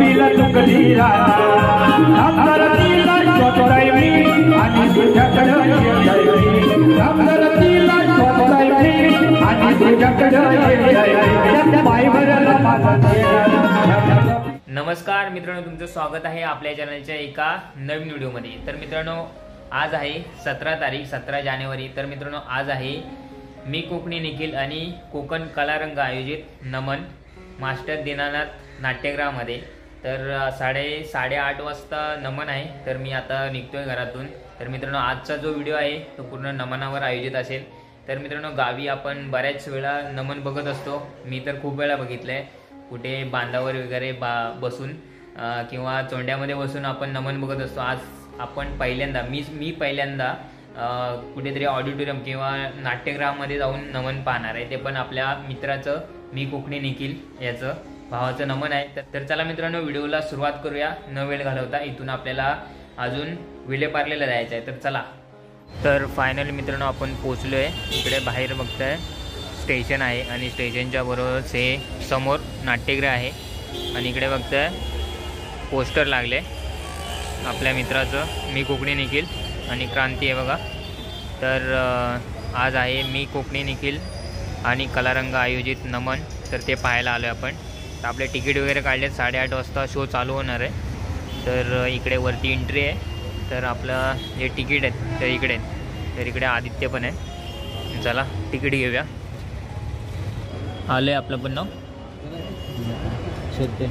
कपिल चुकली धरतीला शोधताय मी आणि तुझ्याकडे येतोय मी धरतीला शोधताय मी आणि तुझ्याकडे येतोय पायवरला माझा. नमस्कार मित्रांनो, तुमचं स्वागत आहे आपल्या चॅनलच्या एका नवीन व्हिडिओमध्ये. तर मित्रांनो, आज आहे 17 जानेवारी. तर मित्रांनो, आज आहे मी कोकणी निखिल आणि कोकण कलारंग आयोजित नमन मास्टर दीनानाथ नाट्यगृहामध्ये. तर 8:30 वाजता नमन आहे. तर मी आता निघतोय घरातून. तर मित्रांनो, आजचा जो व्हिडिओ आहे तो पूर्ण नमनावर आयोजित असेल. तर मित्रांनो, गावी आपण बऱ्याच वेळा नमन बघत असतो. मी तर खूप वेळा बघितलंय, कुठे बांधावर वगैरे बसून किंवा चोंड्यामध्ये बसून आपण नमन बघत असतो. आज आपण पहिल्यांदा मी पहिल्यांदा कुठेतरी ऑडिटोरियम किंवा नाट्यगृहामध्ये जाऊन नमन पाहणार आहे. ते पण आपल्या मित्राचं मी कोकणी निखिल याचं भावाचं नमन आहे. तर चला मित्रांनो, व्हिडिओला सुरुवात करूया न वेळ घालवता. इथून आपल्याला अजून विलेपार्लेला जायचं आहे. तर चला. तर फायनली मित्रांनो, आपण पोचलो आहे. इकडे बाहेर बघताय स्टेशन आहे आणि स्टेशनच्या बरोबरच हे समोर नाट्यगृह आहे. आणि इकडे बघताय पोस्टर लागले आपल्या मित्राचं मी कोकणी निखिल आणि क्रांती आहे बघा. तर आज आहे मी कोकणी निखिल आणि कलारंग आयोजित नमन. तर ते पाहायला आलो आहे आपण. तर आपले तिकीट वगैरे काढले. 8:30 वाजता शो चालू होणार आहे. तर इकडे वरती एंट्री आहे. तर आपलं जे तिकीट आहेत ते इकडे आहेत. तर इकडे आदित्य पण आहे. चला तिकीट घेऊया. आलं आहे आपलं पण नाव शोधते.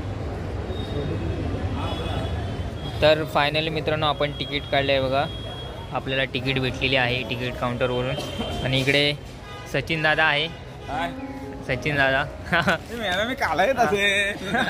तर फायनली मित्रांनो, आपण तिकीट काढलं आहे बघा. आपल्याला तिकीट भेटलेली आहे तिकीट काउंटरवरून. आणि इकडे सचिन दादा आहे. सचिन दादा मी काला येत असे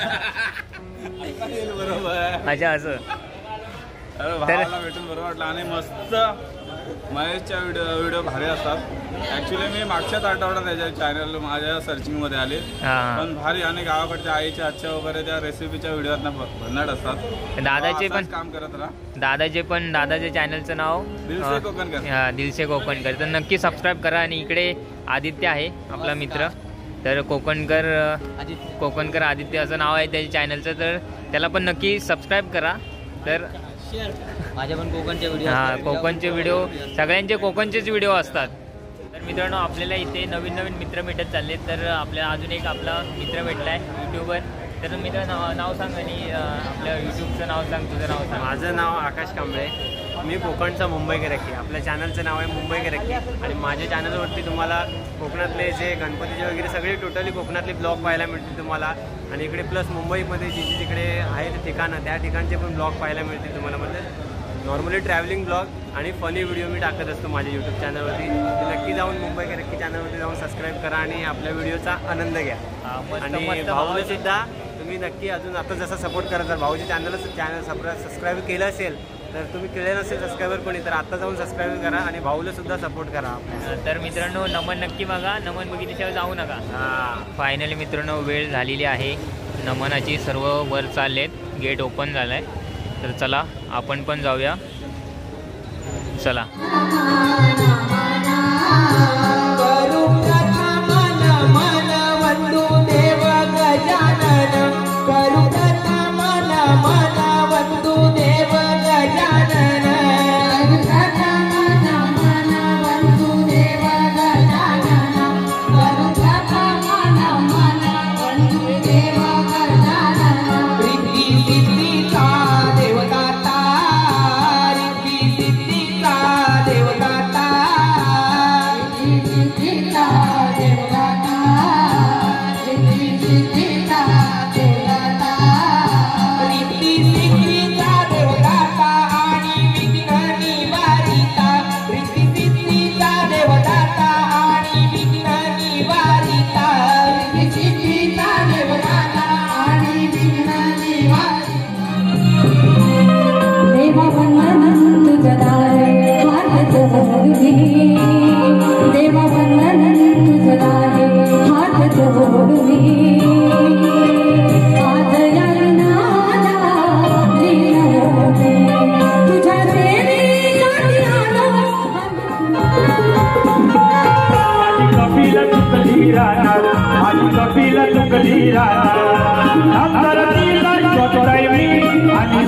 बरोबर. अच्छा, असं भावाला भेटून बरं वाटलं. आणि मस्त महेशच्या व्हिडिओ भारी असतात. ॲक्च्युली मी मागच्याच आठवड्यात त्याच्या चॅनल माझ्या सर्चिंगमध्ये आले, पण भारी. आणि गावाकडच्या आईच्या हातच्या वगैरे त्या रेसिपीच्या व्हिडिओत भन्नाट असतात. दादाचे पण काम करत राहा. दादाच्या चॅनलचं नाव दिलसे कोकणकर. दिलसे कोकणकर. तर नक्की सबस्क्राईब करा. आणि इकडे आदित्य आहे आपला मित्र. तर कोकणकर आदित्य असं नाव आहे त्याच्या चॅनलचं. तर त्याला पण नक्की सबस्क्राईब करा. तर माझ्या पण कोकणचे व्हिडिओ कोकणचे व्हिडिओ सगळ्यांचे कोकणचेच व्हिडिओ असतात. तर मित्रांनो, आपल्याला इथे नवीन मित्र भेटत चालले. तर आपल्याला अजून एक आपला मित्र भेटला आहे यूट्यूबर. तर मित्र नाव सांग आणि आपल्या यूट्यूबचं नाव सांग. तुझं नाव सांग. माझं नाव आकाश कांबळे. मी कोकणचा मुंबई गिराकी. आपल्या चॅनलचं नाव आहे मुंबई गिराकी. आणि माझ्या चॅनलवरती तुम्हाला कोकणातले जे गणपतीचे वगैरे सगळे टोटली कोकणातले ब्लॉग पाहायला मिळतील तुम्हाला. आणि इकडे प्लस मुंबईमध्ये जी तिकडे आहेत ठिकाणं, त्या ठिकाणचे पण ब्लॉग पाहायला मिळतील तुम्हाला. म्हणजे नॉर्मली ट्रॅव्हलिंग ब्लॉग आणि फनी व्हिडिओ मी टाकत असतो माझ्या यूट्यूब चॅनलवरती. नक्की जाऊन मुंबई गिराकी चॅनलवरती जाऊन सबस्क्राईब करा आणि आपल्या व्हिडिओचा आनंद घ्या. आणि भाऊला सुद्धा तुम्ही नक्की अजून आता जसा सपोर्ट करा. जर भाऊच्या चॅनल सबस्क्राईब केलं असेल तर तुम्ही केलं नसेल सबस्क्रायबर कोणी तर आता जाऊन सबस्क्राईब करा आणि भाऊला सुद्धा सपोर्ट करा. तर मित्रांनो, नमन नक्की बघा. नमन बघितल्याशिवाय जाऊ नका. फायनली मित्रांनो, वेळ झालेली आहे नमनाची. सर्व वर चाललेत. गेट ओपन झालं आहे. तर चला आपण पण जाऊया. चला.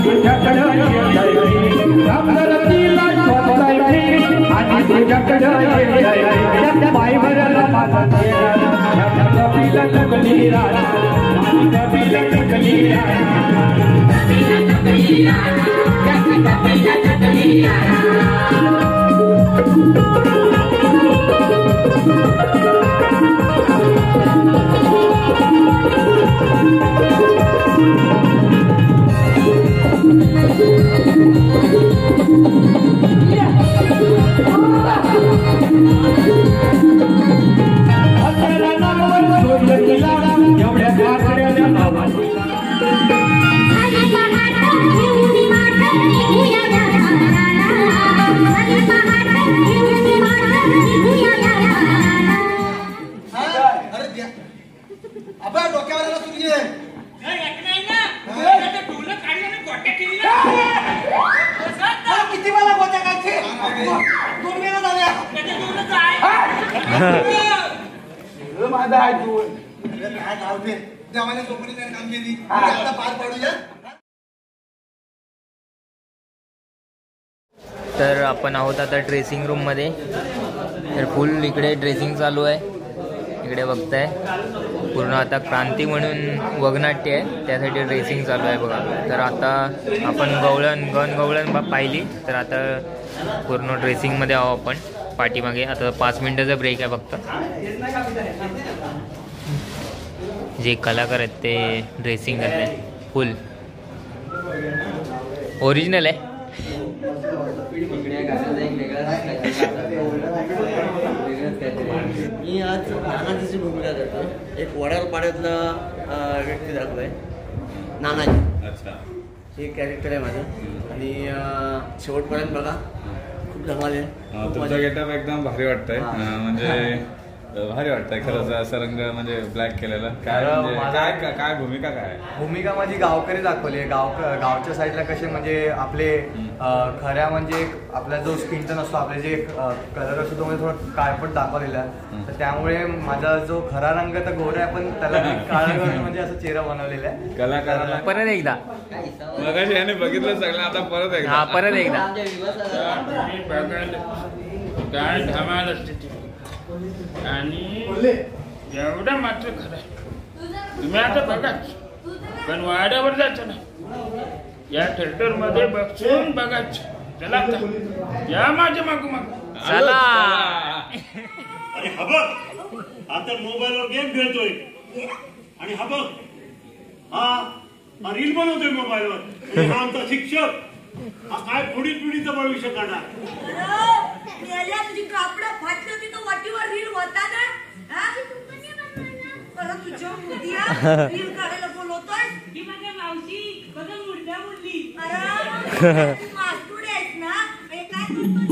तुझ्याकडं येतय समजरतीला शोधतय मी आणि तुझ्याकडं येतय पायवरला माझा चेहरा कपिला टकली राजा कपिला टकली तर आपण आहोत आता ड्रेसिंग रूम मध्ये. तर फुल इकडे ड्रेसिंग चालू आहे. इकडे बघताय पूर्ण आता क्रांती म्हणून वगनाट्य आहे, त्यासाठी ड्रेसिंग चालू आहे बघा. तर आता आपण गवळण पाहिली, तर आता पूर्ण ड्रेसिंगमध्ये आहोत आपण. पाठीमागे आता 5 मिनिटाचा ब्रेक आहे फक्त. जे कलाकार आहेत ते ड्रेसिंग करत आहेत. फुल ओरिजिनल आहे. मी आज नानाजीची भूमिका करतो. एक वडारपाड्यातला व्यक्ती दाखवलाय, नानाजी. अच्छा, हे कॅरेक्टर आहे माझं. आणि शेवटपर्यंत बघा, खूप धमाल आहे. तुमचा गेटअप एकदम भारी वाटतंय. म्हणजे भारी वाटतंय खरंच. असं रंग म्हणजे ब्लॅक केलेला. काय म्हणजे काय भूमिका काय आहे? भूमिका माझी गावकरी दाखवली आहे. गावच्या साईडला कसे म्हणजे आपले खऱ्या म्हणजे आपला जो स्किन टोन असतो, आपले जे कलर असतो तो म्हणजे थोडा काळपट दाखवलेला आहे. तर त्यामुळे माझा जो खरा रंग तर गोरा आहे, पण त्याला काळा करून म्हणजे असं चेहरा बनवलेला आहे कलाकाराला. परत एकदा मगाशी याने बघितलं सगळं, आता परत एकदा. परत एकदा काय धमाल असते ती. आणि एवढं मात्र खरं तुम्ही आता बघाच, पण वाड्यावर जायचं ना, या थिएटर मध्ये बसून बघायचं. चला या माझ्या मागोमाग चला. अरे हा बघ, आता मोबाईलवर गेम खेळतोय. आणि हा बघ, हा रील बनवतोय मोबाईलवर. हा आमचा शिक्षक. हा काय पुढील पिढीचं भविष्य करणार. तुझी कापडं फाटली होती तर वाटीवर रील होता ना. परत तुझ्या उद्या रील काढायला बोलवतोय. ही माझ्या मावशी कधी मुडल्या मुडली. अरे तू मास्तुडे आहेस ना. हे काय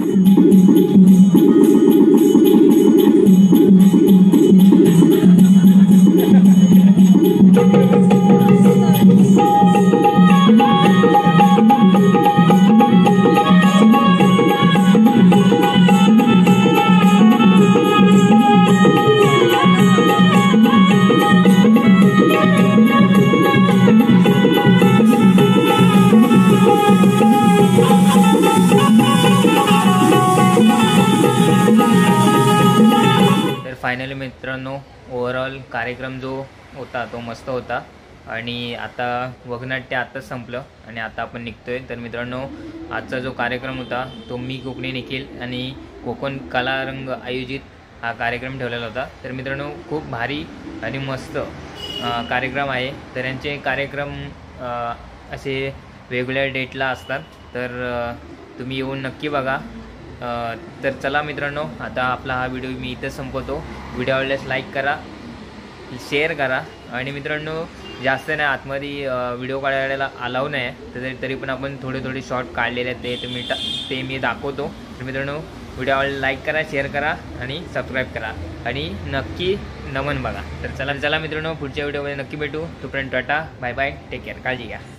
फायनली मित्रांनो, ओव्हरऑल कार्यक्रम जो होता तो मस्त होता. आणि आता वगनाट्य आत्ताच संपलं आणि आता आपण निघतोय. तर मित्रांनो, आजचा जो कार्यक्रम होता तो मी कोकणी निखिल आणि कोकण कलारंग आयोजित हा कार्यक्रम ठेवलेला होता. तर मित्रांनो, खूप भारी आणि मस्त कार्यक्रम आहे. तर यांचे कार्यक्रम असे वेगवेगळ्या डेटला असतात. तर तुम्ही येऊन नक्की बघा. तर चला मित्रांनो, आता आपला हा व्हिडिओ मी इथं संपवतो. व्हिडिओ आवडल्यास लाईक करा, शेअर करा. आणि मित्रांनो, जास्त नाही आतमध्ये व्हिडिओ काढायला अलाव नाही आहे, तर तरी पण आपण थोडे शॉर्ट काढलेले आहेत, ते मी दाखवतो. तर मित्रांनो, व्हिडिओ आवडल्यास लाईक करा, शेअर करा आणि सबस्क्राईब करा आणि नक्की नमन बघा. तर चला मित्रांनो, पुढच्या व्हिडिओमध्ये नक्की भेटू. तोपर्यंत tata, bye bye, take care, काळजी घ्या.